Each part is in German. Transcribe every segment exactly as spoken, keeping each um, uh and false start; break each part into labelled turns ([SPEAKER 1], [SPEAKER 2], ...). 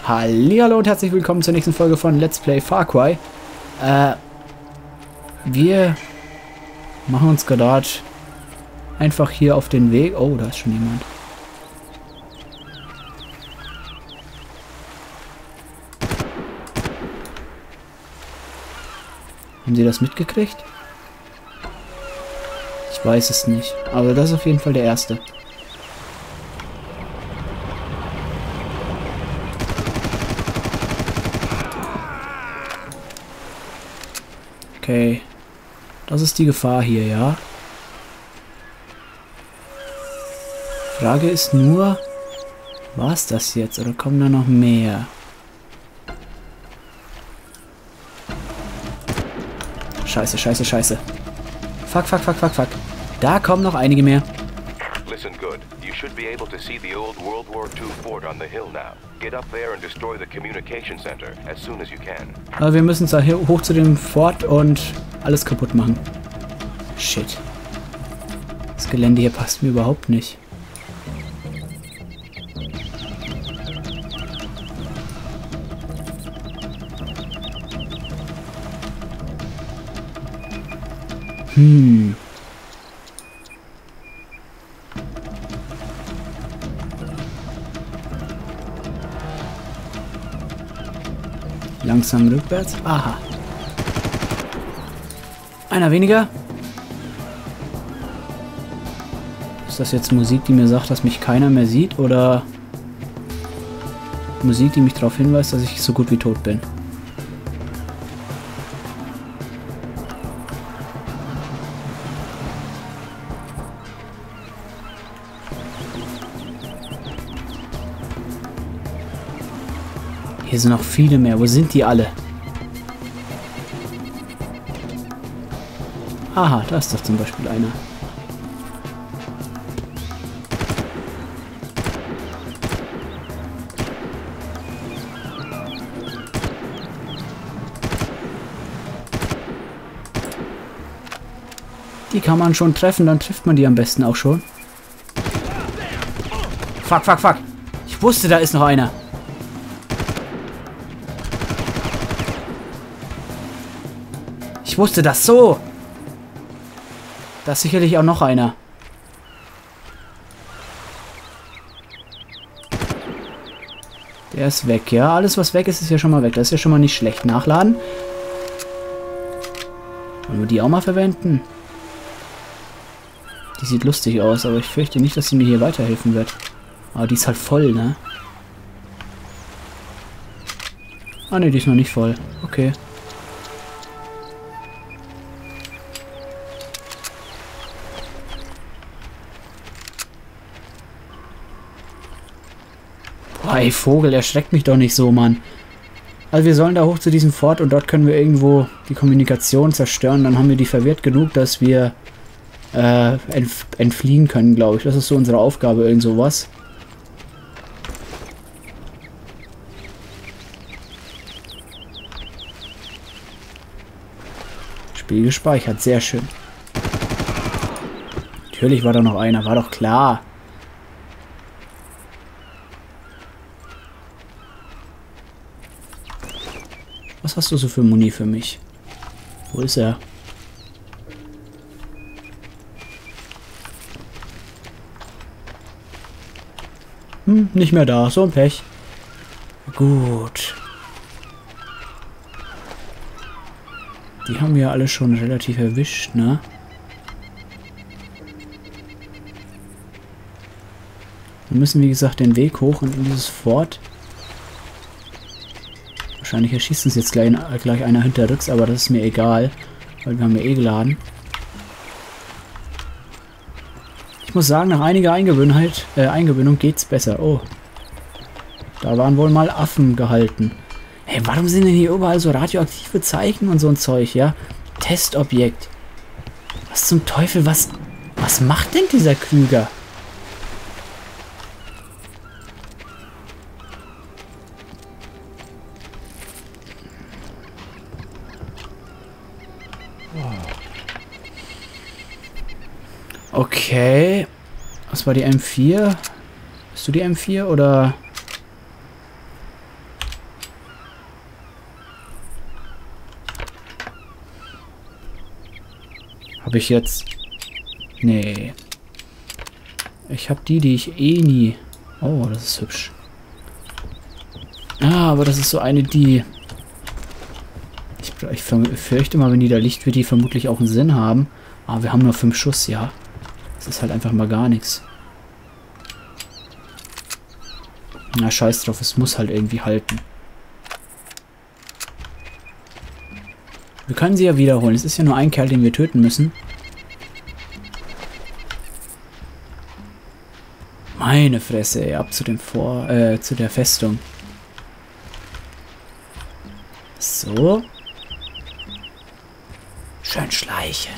[SPEAKER 1] Hallihallo und herzlich willkommen zur nächsten Folge von Let's Play Far Cry. Äh, wir machen uns gerade einfach hier auf den Weg. Oh, da ist schon jemand. Haben Sie das mitgekriegt? Ich weiß es nicht. Aber das ist auf jeden Fall der erste. Okay. Das ist die Gefahr hier, ja? Frage ist nur, war es das jetzt oder kommen da noch mehr? Scheiße, scheiße, scheiße. Fuck, fuck, fuck, fuck, fuck. Da kommen noch einige mehr.
[SPEAKER 2] Listen good. You should be able to see the old World War Two fort on the hill now. Get up there and destroy the communication center as soon as you can.
[SPEAKER 1] Aber wir müssen da hier hoch zu dem Fort und alles kaputt machen. Shit. Das Gelände hier passt mir überhaupt nicht. Hm. Langsam rückwärts. Aha. Einer weniger. Ist das jetzt Musik, die mir sagt, dass mich keiner mehr sieht? Oder Musik, die mich darauf hinweist, dass ich so gut wie tot bin? Hier sind noch viele mehr. Wo sind die alle? Aha, da ist doch zum Beispiel einer. Die kann man schon treffen, dann trifft man die am besten auch schon. Fuck, fuck, fuck. Ich wusste, da ist noch einer. Ich wusste das so. Da ist sicherlich auch noch einer. Der ist weg, ja. Alles, was weg ist, ist ja schon mal weg. Das ist ja schon mal nicht schlecht. Nachladen. Wollen wir die auch mal verwenden? Die sieht lustig aus, aber ich fürchte nicht, dass sie mir hier weiterhelfen wird. Aber die ist halt voll, ne? Ah, ne, die ist noch nicht voll. Okay. Hey Vogel, erschreckt mich doch nicht so, Mann. Also wir sollen da hoch zu diesem Fort und dort können wir irgendwo die Kommunikation zerstören. Dann haben wir die verwirrt genug, dass wir äh, entf entfliehen können, glaube ich. Das ist so unsere Aufgabe, irgend sowas. Spiel gespeichert, sehr schön. Natürlich war da noch einer, war doch klar. Was hast du so für Muni für mich? Wo ist er? Hm, nicht mehr da. So ein Pech. Gut. Die haben wir alle schon relativ erwischt, ne? Wir müssen, wie gesagt, den Weg hoch und in dieses Fort. Wahrscheinlich erschießt uns jetzt gleich, gleich einer hinterrücks, aber das ist mir egal, weil wir haben ja eh geladen. Ich muss sagen, nach einiger Eingewöhnheit, äh, Eingewöhnung geht's besser. Oh, da waren wohl mal Affen gehalten. Hey, warum sind denn hier überall so radioaktive Zeichen und so ein Zeug, ja? Testobjekt. Was zum Teufel, was, was macht denn dieser Krüger? Okay. Was war die M vier? Bist du die M vier oder... Habe ich jetzt... Nee. Ich habe die, die ich eh nie... Oh, das ist hübsch. Ah, aber das ist so eine, die... Ich, ich fürchte mal, wenn die da liegt, wird die vermutlich auch einen Sinn haben. Aber wir haben nur fünf Schuss, ja. Das ist halt einfach mal gar nichts. Na, scheiß drauf, es muss halt irgendwie halten. Wir können sie ja wiederholen. Es ist ja nur ein Kerl, den wir töten müssen. Meine Fresse, ey, ab zu dem Vor... äh, zu der Festung. So. Schön schleichen.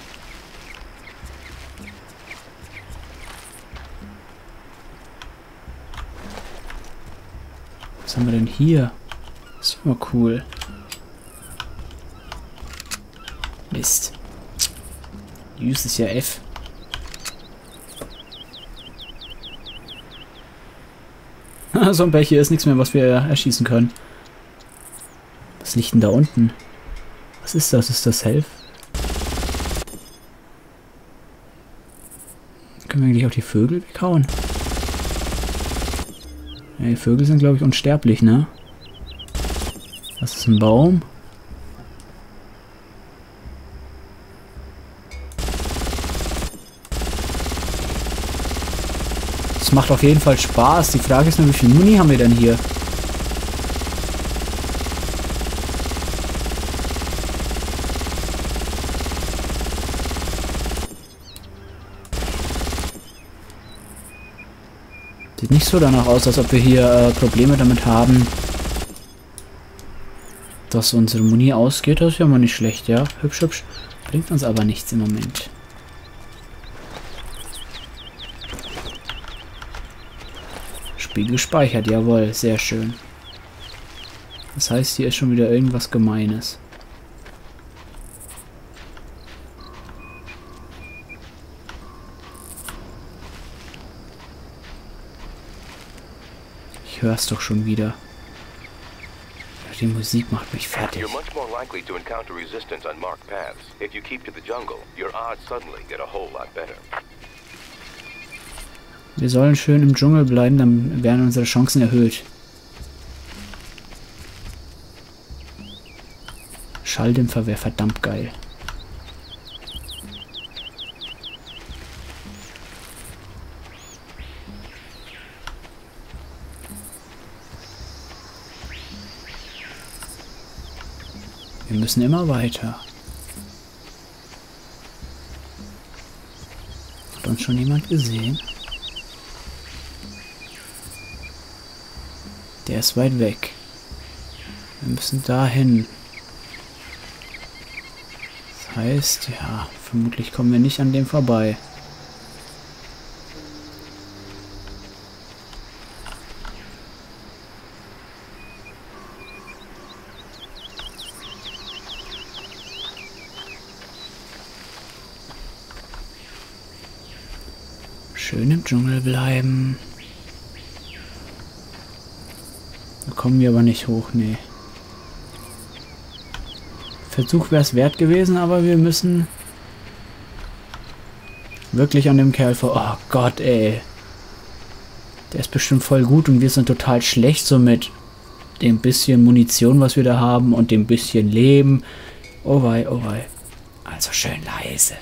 [SPEAKER 1] Was haben wir denn hier? Das ist immer cool. Mist. Use ist ja F. So ein Berg hier ist nichts mehr, was wir erschießen können. Was liegt denn da unten? Was ist das? Ist das Health? Können wir eigentlich auch die Vögel weghauen? Ja, die Vögel sind, glaube ich, unsterblich, ne? Das ist ein Baum. Das macht auf jeden Fall Spaß. Die Frage ist nur, wie viel Muni haben wir denn hier? Sieht nicht so danach aus, als ob wir hier äh, Probleme damit haben, dass unsere Muni ausgeht. Das ist ja mal nicht schlecht, ja. Hübsch, hübsch. Bringt uns aber nichts im Moment. Spiel gespeichert, jawohl, sehr schön. Das heißt, hier ist schon wieder irgendwas Gemeines. Ich hör's doch schon wieder. Die Musik macht mich fertig.
[SPEAKER 2] You're much more likely to encounter resistance on marked paths. If you keep to the jungle, your odds suddenly get a whole lot better.
[SPEAKER 1] Wir sollen schön im Dschungel bleiben, dann werden unsere Chancen erhöht. Schalldämpfer wäre verdammt geil. Wir müssen immer weiter. Hat uns schon jemand gesehen? Der ist weit weg. Wir müssen dahin. Das heißt, ja, vermutlich kommen wir nicht an dem vorbei. Schön im Dschungel bleiben. Da kommen wir aber nicht hoch, nee. Versuch wäre es wert gewesen, aber wir müssen wirklich an dem Kerl vor... Oh Gott, ey. Der ist bestimmt voll gut und wir sind total schlecht, so mit dem bisschen Munition, was wir da haben und dem bisschen Leben. Oh wei, oh wei. Also schön leise.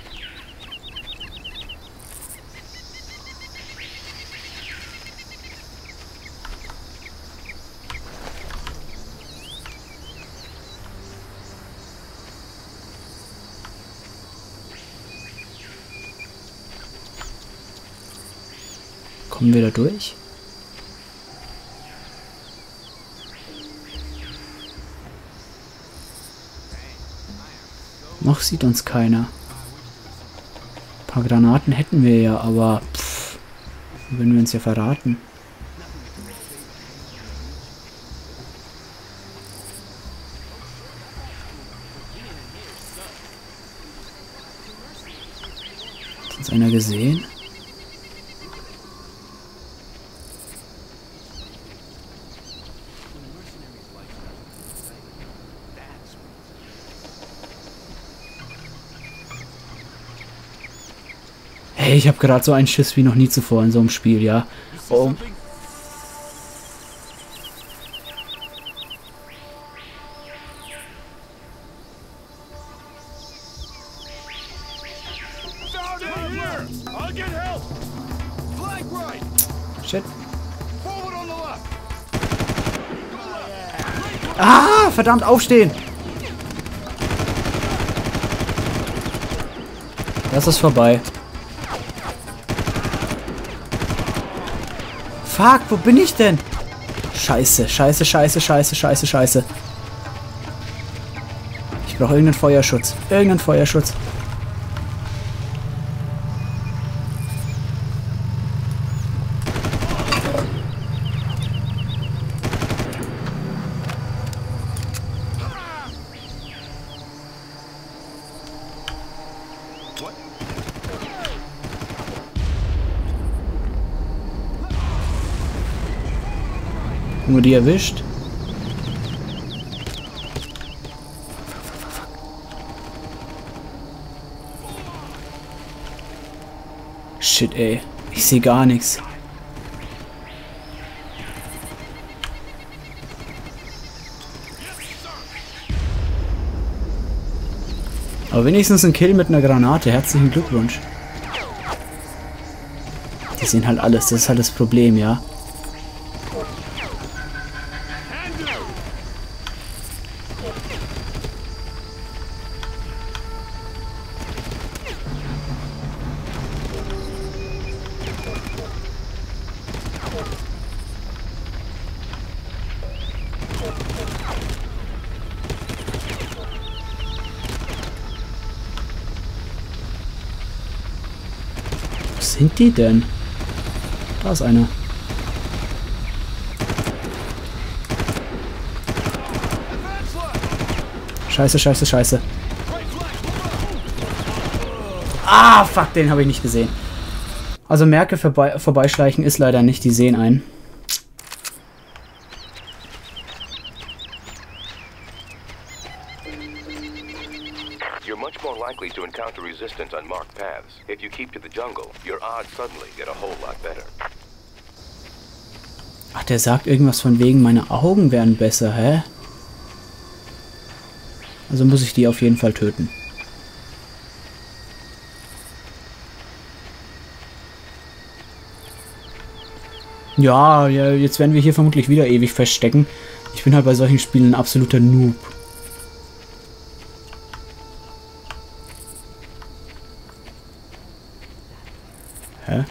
[SPEAKER 1] Kommen wir da durch? Noch sieht uns keiner. Ein paar Granaten hätten wir ja, aber pff, würden wir uns ja verraten. Hat uns einer gesehen? Hey, ich habe gerade so einen Schiss wie noch nie zuvor in so einem Spiel, ja. Oh. Shit. Ah, verdammt, aufstehen! Das ist vorbei. Fuck, wo bin ich denn? Scheiße, scheiße, scheiße, scheiße, scheiße, scheiße. Ich brauche irgendeinen Feuerschutz. Irgendeinen Feuerschutz. Nur die erwischt. Shit, ey. Ich sehe gar nichts. Aber wenigstens ein Kill mit einer Granate. Herzlichen Glückwunsch. Die sehen halt alles. Das ist halt das Problem, ja. Wo sind die denn? Da ist einer. Scheiße, scheiße, scheiße. Ah, fuck, den habe ich nicht gesehen. Also Merke vorbei, vorbeischleichen ist leider nicht, die sehen einen.
[SPEAKER 2] You're much more likely to encounter resistance on marked paths. If you keep to the jungle, your odds suddenly get a whole lot better.
[SPEAKER 1] Ach, der sagt irgendwas von wegen, meine Augen werden besser, hä? Also muss ich die auf jeden Fall töten. Ja, ja, jetzt werden wir hier vermutlich wieder ewig feststecken. Ich bin halt bei solchen Spielen ein absoluter Noob. Hä?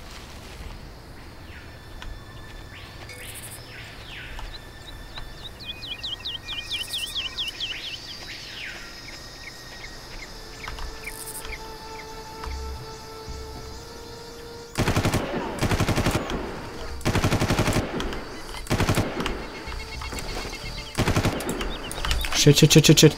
[SPEAKER 1] Shit, shit, shit, shit, shit.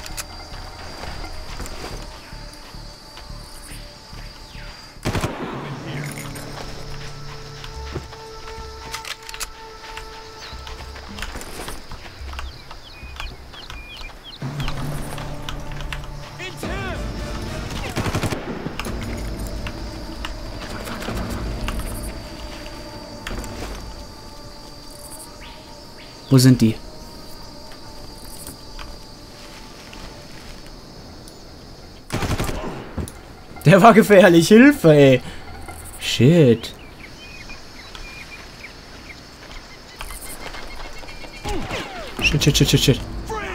[SPEAKER 1] Wo sind die? Der war gefährlich. Hilfe, ey. Shit. Shit, shit, shit, shit, shit.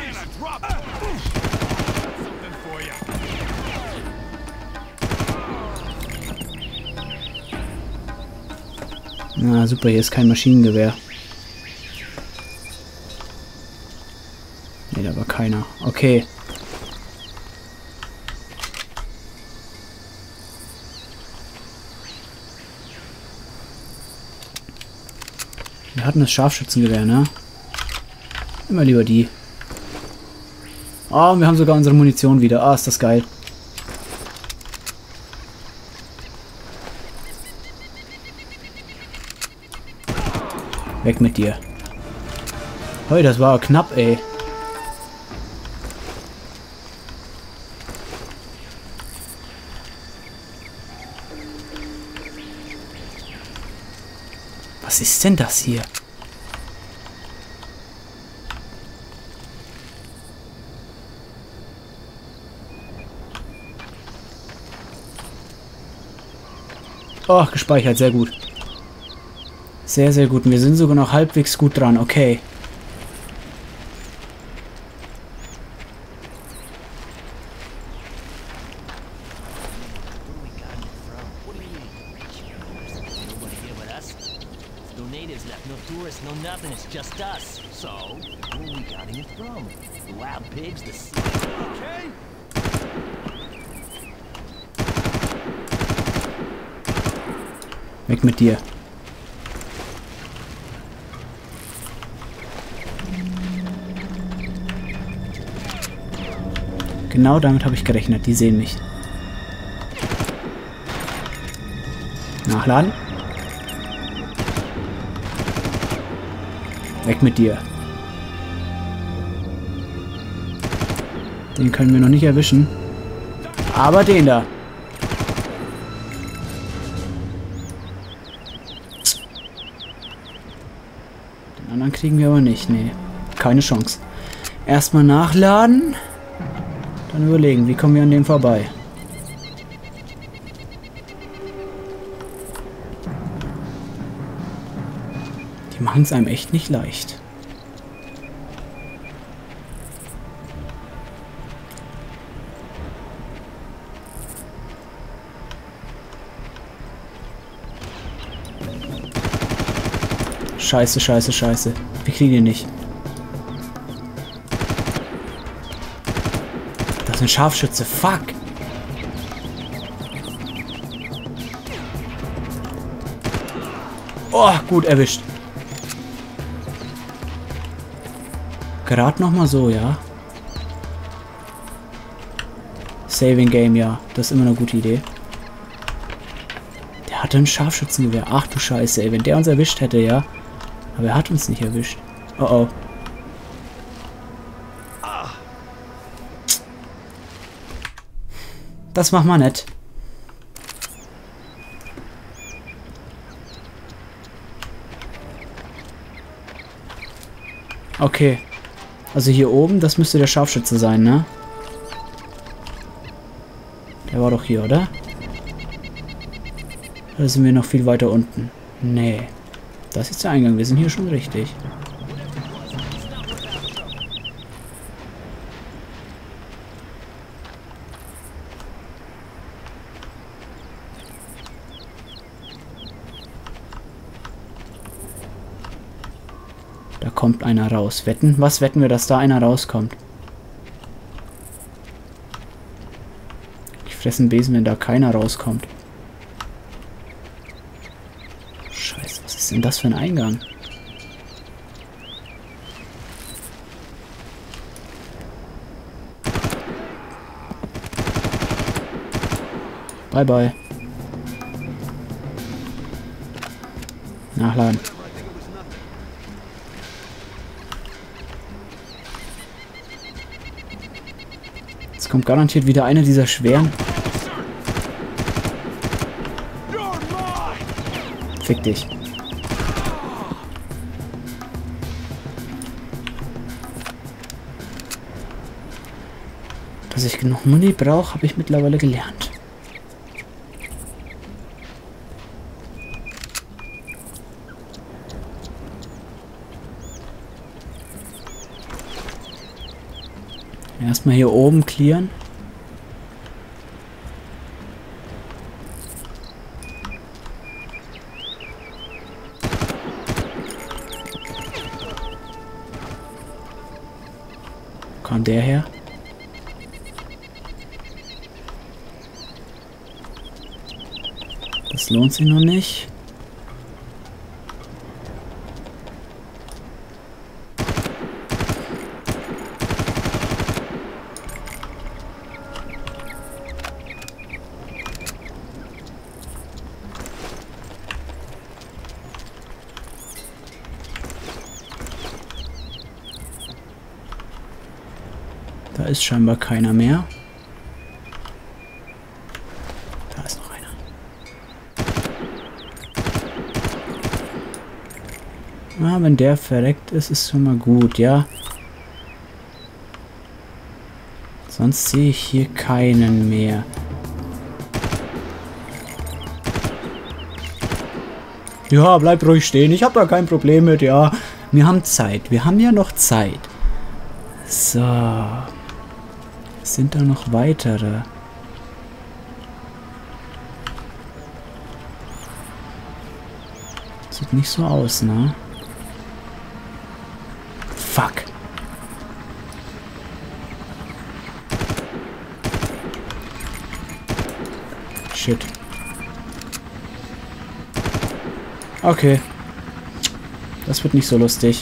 [SPEAKER 1] Na, super, hier ist kein Maschinengewehr. Ne, da war keiner. Okay. Wir hatten das Scharfschützengewehr, ne? Immer lieber die. Oh, wir haben sogar unsere Munition wieder. Ah, ist das geil. Weg mit dir. Hey, das war knapp, ey. Was ist denn das hier? Oh, gespeichert, sehr gut. Sehr, sehr gut. Wir sind sogar noch halbwegs gut dran, okay. Weg mit dir. Genau damit habe ich gerechnet. Die sehen mich. Nachladen. Weg mit dir. Den können wir noch nicht erwischen. Aber den da. Den anderen kriegen wir aber nicht. Nee, keine Chance. Erstmal nachladen. Dann überlegen, wie kommen wir an dem vorbei. Die machen es einem echt nicht leicht. Scheiße, scheiße, scheiße. Wir kriegen ihn nicht. Das ist ein Scharfschütze. Fuck. Oh, gut erwischt. Gerade noch mal so, ja. Saving Game, ja. Das ist immer eine gute Idee. Der hatte ein Scharfschützengewehr. Ach du Scheiße, ey. Wenn der uns erwischt hätte, ja. Aber er hat uns nicht erwischt. Oh oh. Das machen wir nicht. Okay. Also hier oben, das müsste der Scharfschütze sein, ne? Der war doch hier, oder? Oder sind wir noch viel weiter unten? Nee. Das ist der Eingang. Wir sind hier schon richtig. Da kommt einer raus. Wetten? Was wetten wir, dass da einer rauskommt? Ich fresse einen Besen, wenn da keiner rauskommt. Scheiße, was ist denn das für ein Eingang? Bye bye. Nachladen. Jetzt kommt garantiert wieder eine dieser schweren. Fick dich. Dass ich genug Muni brauche, habe ich mittlerweile gelernt. Erstmal hier oben clearen. Kam der her? Das lohnt sich noch nicht. Da ist scheinbar keiner mehr. Da ist noch einer. Ja, wenn der verreckt ist, ist schon mal gut, ja. Sonst sehe ich hier keinen mehr. Ja, bleib ruhig stehen. Ich habe da kein Problem mit, ja. Wir haben Zeit. Wir haben ja noch Zeit. So. Sind da noch weitere? Sieht nicht so aus, ne? Fuck. Shit. Okay. Das wird nicht so lustig.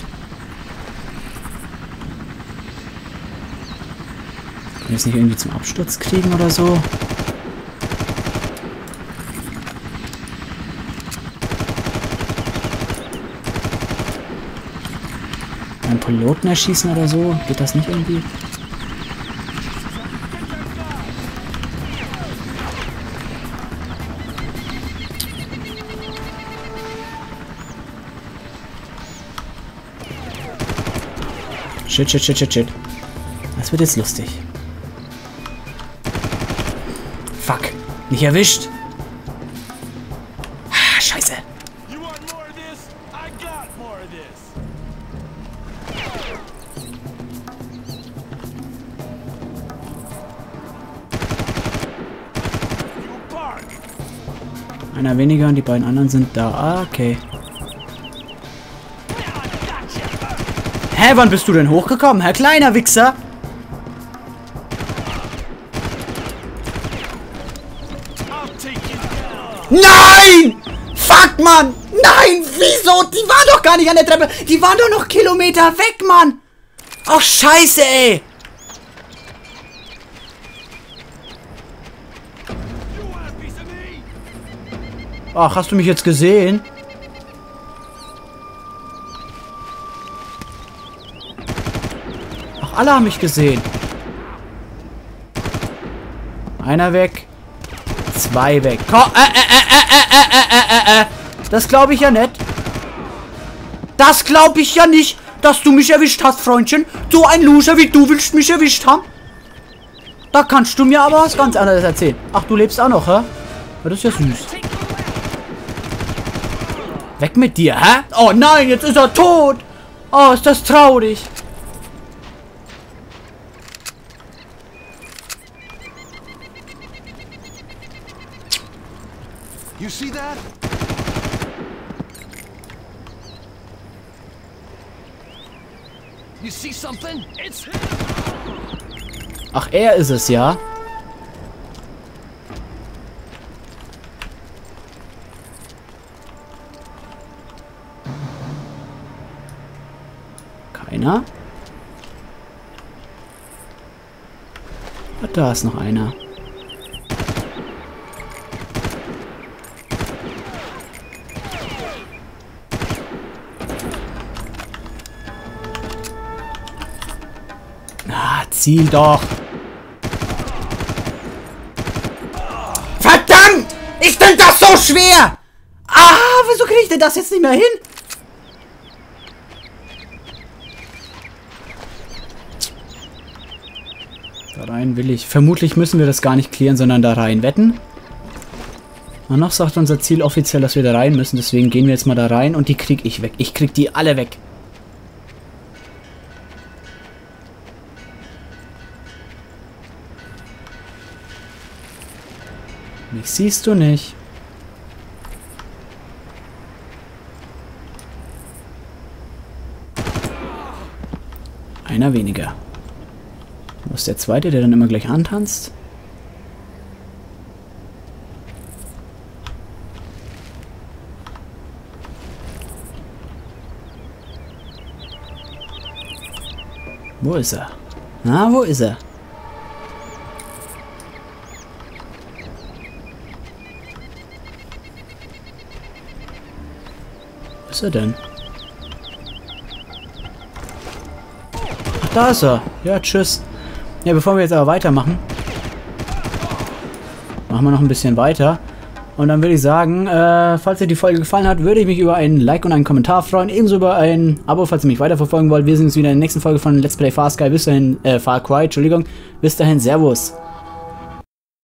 [SPEAKER 1] Können wir es nicht irgendwie zum Absturz kriegen oder so? Einen Piloten erschießen oder so? Geht das nicht irgendwie? Shit, shit, shit, shit, shit. Das wird jetzt lustig. Fuck. Nicht erwischt. Ah, scheiße. Einer weniger und die beiden anderen sind da. Ah, okay. Hä, wann bist du denn hochgekommen, Herr kleiner Wichser? Nein! Fuck, Mann! Nein! Wieso? Die waren doch gar nicht an der Treppe! Die waren doch noch Kilometer weg, Mann! Ach, scheiße, ey! Ach, hast du mich jetzt gesehen? Ach, alle haben mich gesehen. Einer weg. Zwei weg. Komm, äh, äh, äh, äh, äh, äh, äh, äh. Das glaube ich ja nicht. Das glaube ich ja nicht, dass du mich erwischt hast, Freundchen. So ein Loser wie du willst mich erwischt haben. Da kannst du mir aber was ganz anderes erzählen. Ach, du lebst auch noch, hä? Das ist ja süß. Weg mit dir, hä? Oh nein, jetzt ist er tot. Oh, ist das traurig.
[SPEAKER 3] You see that? You see something? It's him.
[SPEAKER 1] Ach, er ist es, ja? Keiner? Ah, da ist noch einer. Ziel doch. Verdammt! Ist denn das so schwer? Ah, wieso kriege ich denn das jetzt nicht mehr hin? Da rein will ich. Vermutlich müssen wir das gar nicht klären, sondern da rein wetten. Und noch sagt unser Ziel offiziell, dass wir da rein müssen. Deswegen gehen wir jetzt mal da rein und die krieg ich weg. Ich krieg die alle weg. Mich siehst du nicht. Einer weniger. Wo ist der zweite, der dann immer gleich antanzt? Wo ist er? Na, wo ist er? Wo ist er denn? Ach, da ist er. Ja, tschüss. Ja, bevor wir jetzt aber weitermachen, machen wir noch ein bisschen weiter. Und dann würde ich sagen, äh, falls euch die Folge gefallen hat, würde ich mich über ein Like und einen Kommentar freuen. Ebenso über ein Abo, falls ihr mich weiterverfolgen wollt. Wir sehen uns wieder in der nächsten Folge von Let's Play Far Sky. Bis dahin, äh, Far Cry, Entschuldigung. Bis dahin, Servus.